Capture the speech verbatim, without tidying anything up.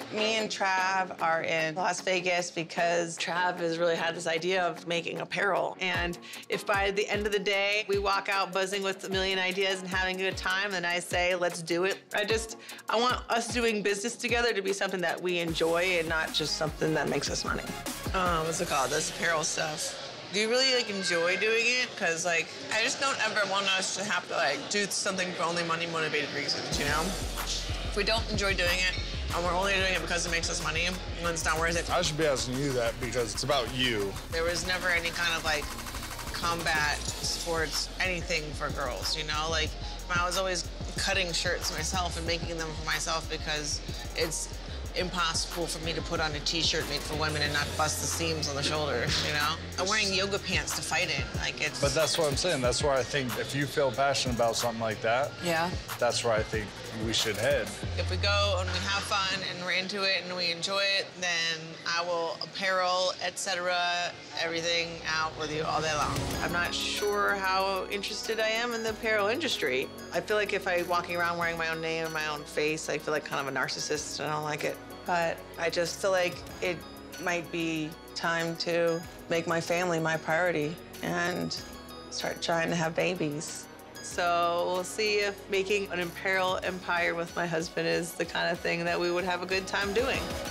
Me and Trav are in Las Vegas because Trav has really had this idea of making apparel. And if by the end of the day, we walk out buzzing with a million ideas and having a good time, then I say, let's do it. I just, I want us doing business together to be something that we enjoy and not just something that makes us money. Um, what's it called? This apparel stuff. Do you really like enjoy doing it? Cause like, I just don't ever want us to have to like do something for only money motivated reasons, you know? If we don't enjoy doing it, and we're only doing it because it makes us money, then it's not worth it. I should be asking you that because it's about you. There was never any kind of like combat sports, anything for girls, you know? Like, I was always cutting shirts myself and making them for myself because it's impossible for me to put on a t-shirt made for women and not bust the seams on the shoulders, you know? I'm wearing yoga pants to fight in, like it's... But that's what I'm saying. That's where I think if you feel passionate about something like that, yeah, that's where I think we should head. If we go and we have fun and we're into it and we enjoy it, then I will apparel, et cetera, everything out with you all day long. I'm not sure how interested I am in the apparel industry. I feel like if I'm walking around wearing my own name and my own face, I feel like kind of a narcissist and I don't like it. But I just feel like it might be time to make my family my priority and start trying to have babies. So we'll see if making an apparel empire with my husband is the kind of thing that we would have a good time doing.